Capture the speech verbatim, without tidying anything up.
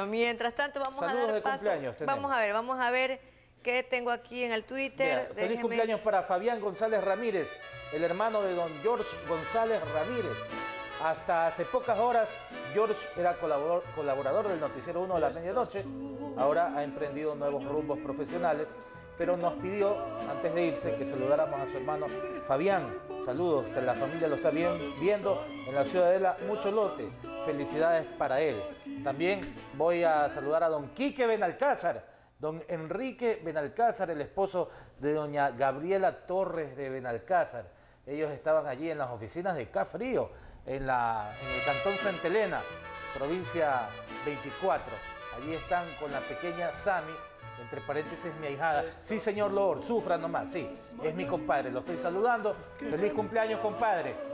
Bueno, mientras tanto vamos Saludos a dar de paso. cumpleaños tenemos. Vamos a ver, vamos a ver qué tengo aquí en el Twitter. Mira, feliz Déjeme... cumpleaños para Fabián González Ramírez, el hermano de don George González Ramírez. Hasta hace pocas horas, George era colaborador, colaborador del Noticiero uno de la medianoche. Ahora ha emprendido nuevos rumbos profesionales, pero nos pidió, antes de irse, que saludáramos a su hermano Fabián. Saludos, que la familia lo está bien, viendo en la Ciudadela Mucho Lote. Felicidades para él. También voy a saludar a don Quique Benalcázar, don Enrique Benalcázar, el esposo de doña Gabriela Torres de Benalcázar. Ellos estaban allí en las oficinas de Cafrío, en, la, en el cantón Santa Elena, provincia veinticuatro. Allí están con la pequeña Sami, entre paréntesis mi ahijada. Sí, señor Lord, sufra nomás, sí, es mi compadre, lo estoy saludando. Feliz cumpleaños, compadre.